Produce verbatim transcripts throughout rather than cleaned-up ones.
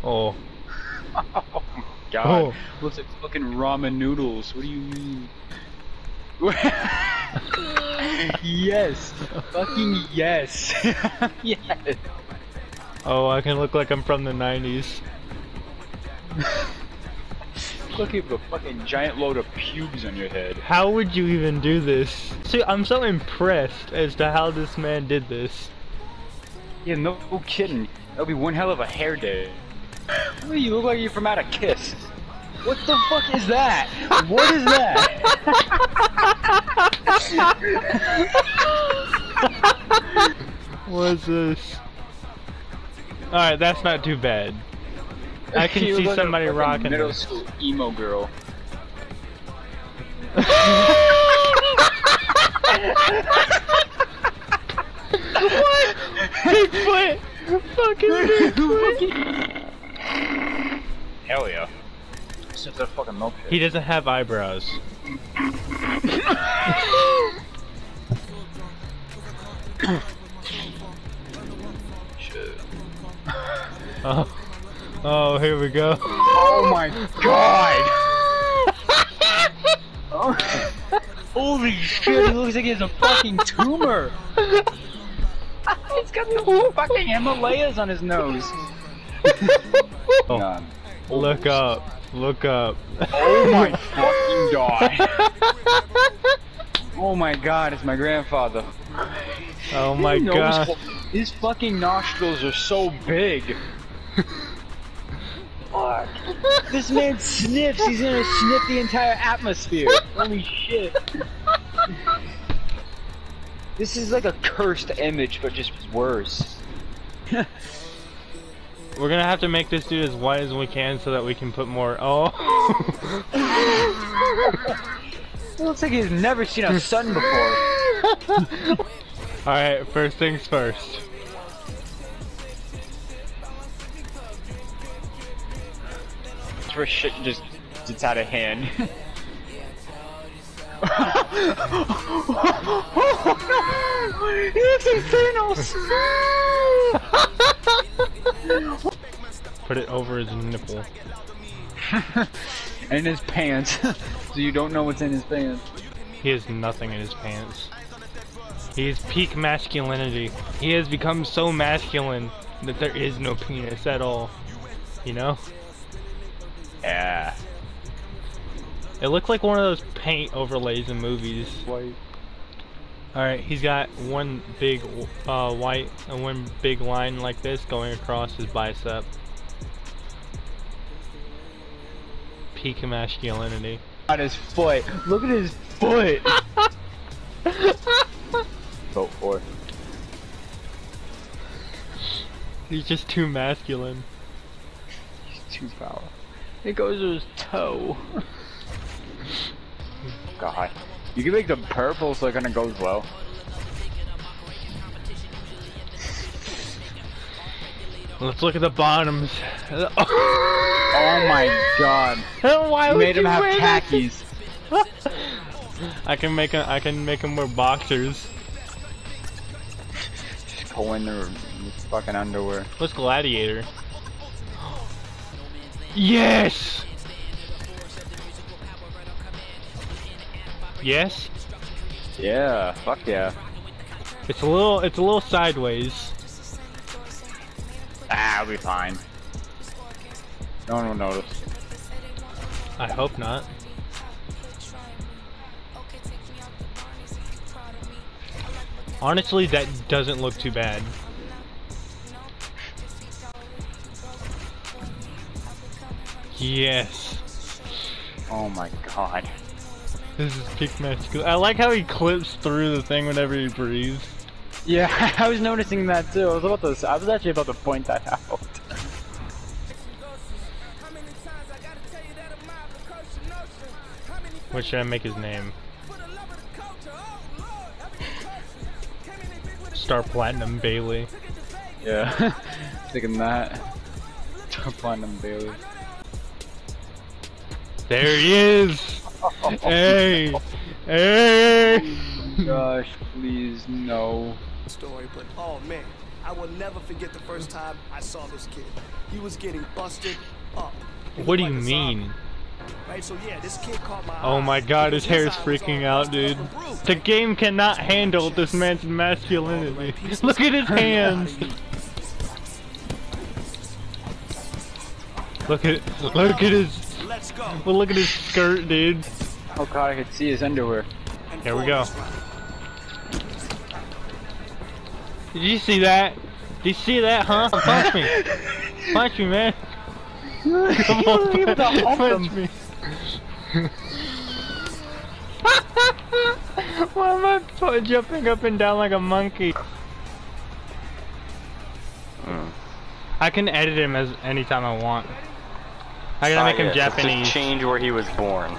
Oh. Oh my god. Oh. Looks like fucking ramen noodles. What do you mean? Yes. Fucking yes. Yes. Oh, I can look like I'm from the nineties. Look at the fucking giant load of pubes on your head. How would you even do this? See, I'm so impressed as to how this man did this. Yeah, no, no kidding. That'll be one hell of a hair day. What do you look like you're from out of Kiss? What the fuck is that? What is that? What's this? Alright, that's not too bad. I can You see look like somebody a fucking rocking middle this. school emo girl. What? Bigfoot! Fucking Bigfoot! Hell yeah. It's just a fucking milkshake. He doesn't have eyebrows. Shit. Oh. Oh, here we go. Oh my god! Oh. Holy shit, he looks like he has a fucking tumor! He's got the fucking Himalayas on his nose! Oh. None. Look up. Look up. Oh my fucking god! Oh my god, it's my grandfather. Oh my His nose god. fu- His fucking nostrils are so big. Fuck. This man sniffs, he's gonna sniff the entire atmosphere. Holy shit. This is like a cursed image, but just worse. We're gonna have to make this dude as white as we can so that we can put more. Oh. It looks like he's never seen a sun before. Alright, first things first. For shit just gets out of hand. Oh no! He looks like Thanos! Put it over his nipple. And his pants. So you don't know what's in his pants. He has nothing in his pants. He is peak masculinity. He has become so masculine that there is no penis at all. You know? Yeah. It looked like one of those paint overlays in movies. White. Alright, he's got one big uh, white and one big line like this going across his bicep. Peak masculinity. On his foot. Look at his foot. Vote for it. He's just too masculine. He's too powerful. It goes to his toe. God. You can make them purple so it kinda goes well. Let's look at the bottoms. Oh my god. Why You would made him you have wear that? khakis. I can make a, I can make him wear boxers. Just go in there with fucking underwear. What's Gladiator? Yes. Yes. Yeah, fuck yeah. It's a little, it's a little sideways. Ah, I'll be fine. No one will notice. I hope not. Honestly, that doesn't look too bad. Yes. Oh my god. This is peak masculine. I like how he clips through the thing whenever he breathes. Yeah, I was noticing that too. I was about to. I was actually about to point that out. What should I make his name? Star Platinum Bailey. Yeah, thinking that. Star Platinum Bailey. There he is! Hey! Hey! Gosh, please no. Story, but oh man, I will never forget the first time I saw this kid. He was getting busted up. He What do looked you like a mean? zombie. Right, so yeah, this kid caught my Oh eye my god, his because hair is eye was freaking all out, busted dude. up and bruised. The game cannot handle this man's masculinity. Look at his hands. Look at look at his Let's go. well, look at his skirt, dude. Oh god, I could see his underwear. And Here we for go. this round. Did you see that? Did you see that, huh? Punch me. Punch me, man. Come on, punch me. Why am I pu- jumping up and down like a monkey? Mm. I can edit him as anytime I want. I gotta Ah, make him yeah, just Japanese. change where he was born.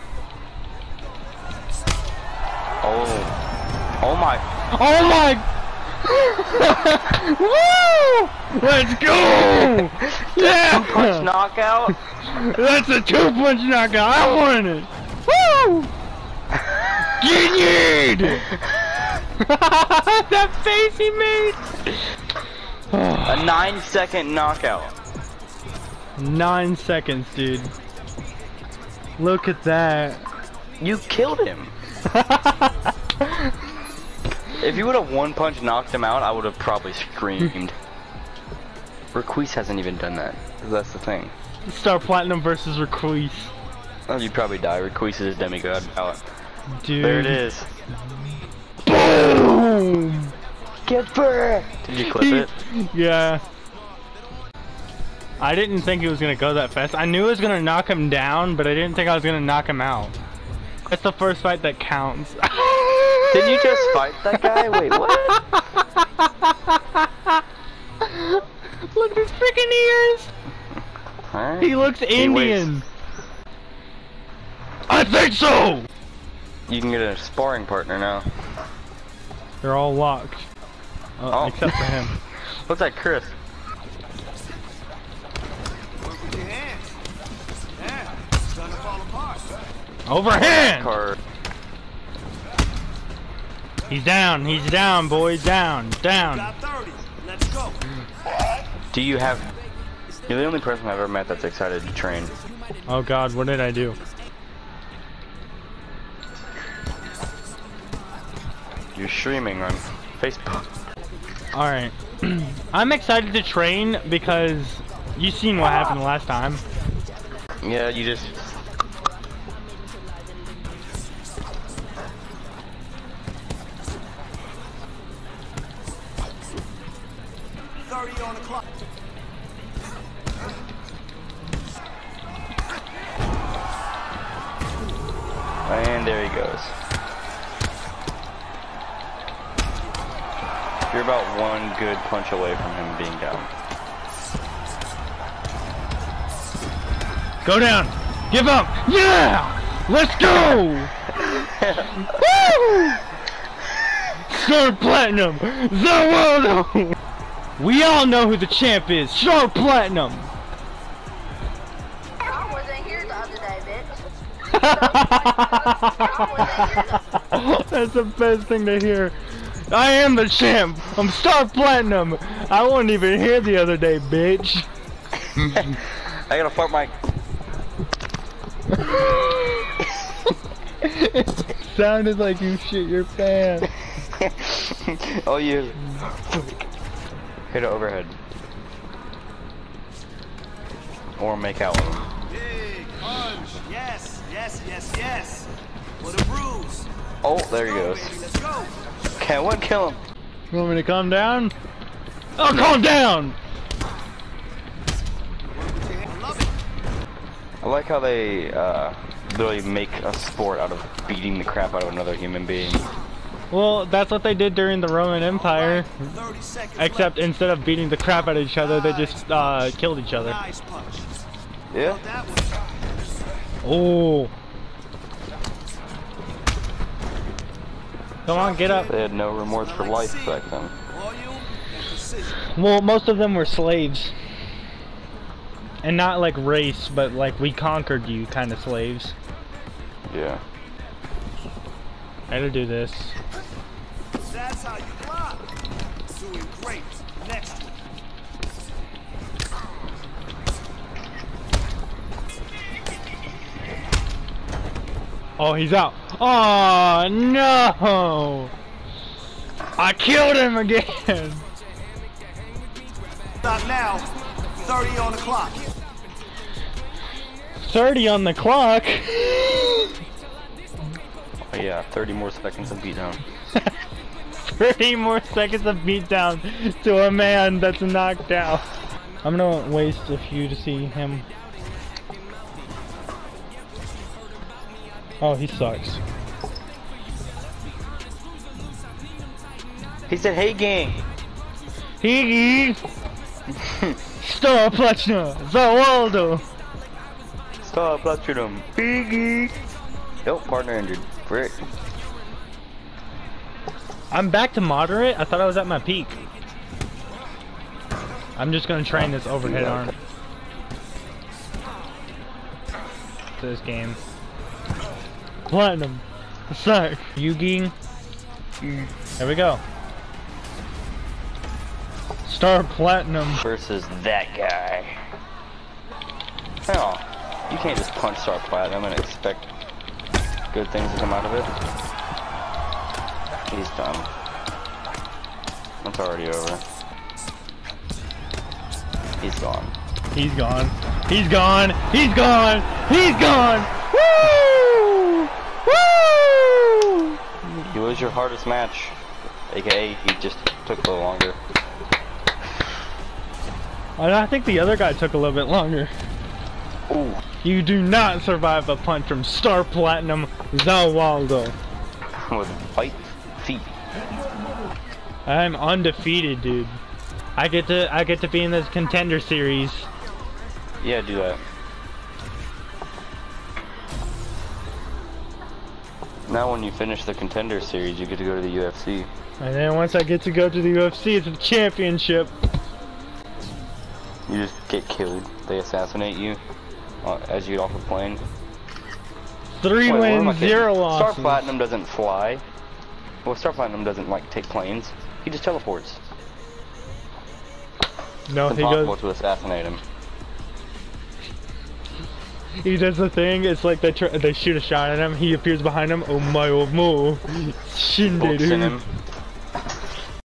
Oh. Oh my. Oh my! Woo! Let's go! Yeah! Punch knockout. That's a two punch knockout. I won it. Woo! Get that face he made. A nine second knockout. Nine seconds, dude. Look at that. You killed him. If you would have one punch knocked him out, I would have probably screamed. Requise hasn't even done that. That's the thing. Star Platinum versus Requise. Oh, you'd probably die. Requise is a demigod ballot. Dude. There it is. Boom! Get back! Did you clip it? Yeah. I didn't think it was gonna go that fast. I knew it was gonna knock him down, but I didn't think I was gonna knock him out. That's the first fight that counts. Did you just fight that guy? Wait, what? Look at his freaking ears! Huh? He looks He weighs- Indian! I think so! You can get a sparring partner now. They're all locked. Uh, Oh. Except for him. Looks like Chris. Work with your hands. Yeah, it's starting to fall apart. Overhand! Card. He's down, he's down, boy, down, down. Got thirty. Let's go. Do you have... You're the only person I've ever met that's excited to train. Oh god, what did I do? You're streaming on Facebook. Alright. I'm excited to train because you've seen what happened last time. Yeah, you just... thirty on the clock. And there he goes. You're about one good punch away from him being down. Go down! Give up! Yeah! Let's go! Woo! Star Platinum! Zawado! We all know who the champ is! Star Platinum! I wasn't here the other day, bitch. That's the best thing to hear. I am the champ! I'm Star Platinum! I wasn't even here the other day, bitch! I got a fart mic. It sounded like you shit your pants. Oh, you. Hit it overhead. Or make out with him. Big punch. Yes, yes, yes, yes. For the bruise. Oh, there he Go, goes. baby, let's go. Okay, I won't kill him. You want me to calm down? Oh, calm down! Work with your hands. Love it. I like how they uh, literally make a sport out of beating the crap out of another human being. Well, that's what they did during the Roman Empire. thirty seconds Except left. instead of beating the crap out of each other, they just uh, killed each other. Nice punch. Yeah? That one. Oh. Come on, get up. They had no remorse for life back then. Volume and precision. Well, most of them were slaves. And not like race, but like we conquered you kind of slaves. Yeah. I had to do this. That's how you block. Doing great. Oh, he's out. Oh no! I killed him again. Stop now. thirty on the clock. thirty on the clock. Oh, yeah, thirty more seconds of beatdown. thirty more seconds of beatdown to a man that's knocked out. I'm gonna waste a few to see him. Oh, he sucks. He said, "Hey, gang." He Star Platinum, Zawaldo. Stop Platinum. Piggy. Nope, partner injured. Frick. I'm back to moderate. I thought I was at my peak. I'm just gonna train this overhead arm. This game. Platinum. Suck. Yugi. There we go. Star Platinum. Versus that guy. Oh, you can't just punch Star Platinum and expect good things to come out of it. He's done. It's already over. He's gone. He's gone. He's gone. He's gone. He's gone. Woo! Woo! He was your hardest match. A K A he just took a little longer. And I think the other guy took a little bit longer. Ooh. You do not survive a punch from Star Platinum Zawaldo. With white feet. I'm undefeated, dude. I get to I get to be in this contender series. Yeah, do that. Now when you finish the contender series, you get to go to the U F C. And then once I get to go to the U F C, it's a championship. You just get killed. They assassinate you uh, as you get off the plane. Three Wait, what am I wins, thinking? zero losses. Star Platinum doesn't fly. Well, Star Platinum doesn't like take planes. He just teleports. No, It's he impossible goes. to assassinate him. He does the thing. It's like they tr they shoot a shot at him. He appears behind him. Oh my, oh mo, Books in Shinderu. him.